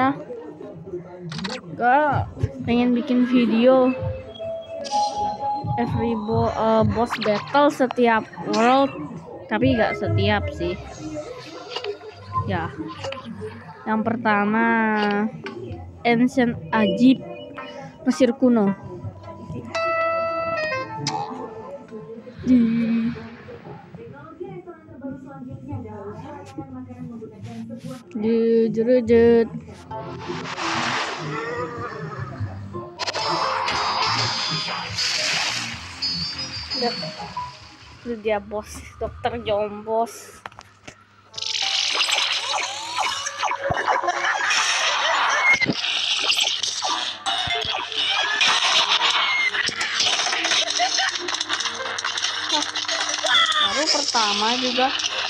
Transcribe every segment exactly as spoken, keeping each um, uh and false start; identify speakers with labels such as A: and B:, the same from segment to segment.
A: ya. Gak pengen bikin video every bo uh, boss battle setiap world, tapi gak setiap sih ya. Yang pertama Ancient Egypt, Mesir kuno. Di Jejejet. Itu dia bos, dokter Jombos. Baru pertama juga.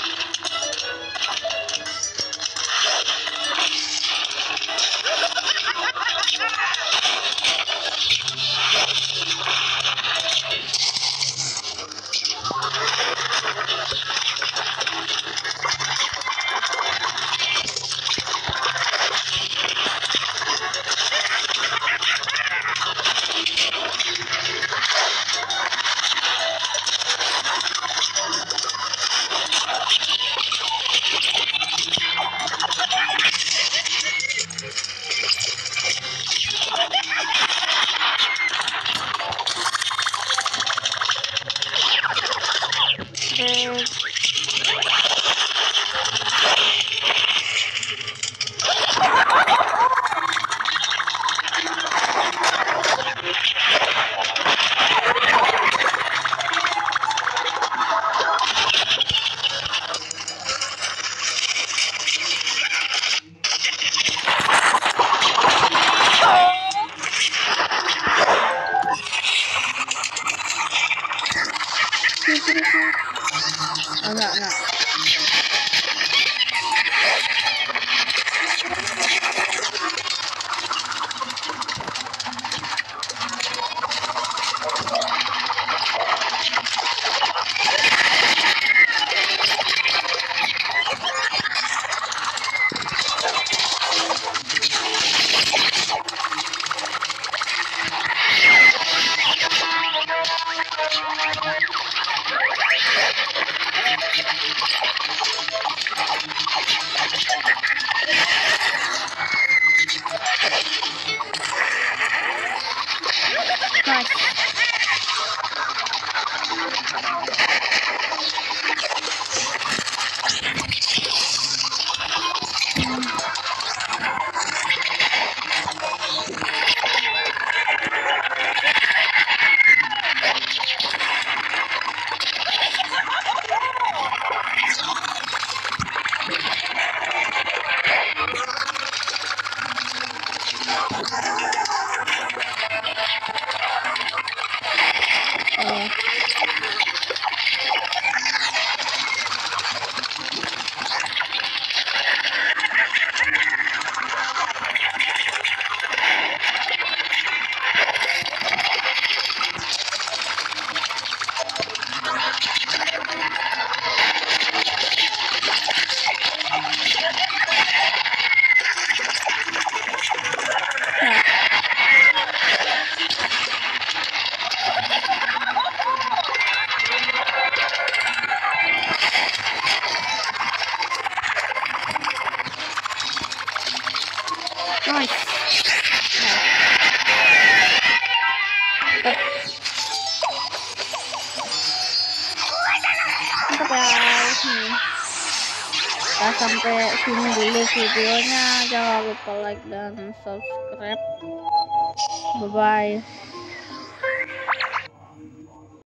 A: Enggak, enggak. Nice. Mantap ya. Kita sampai sini dulu videonya. Jangan lupa like dan subscribe. Bye bye.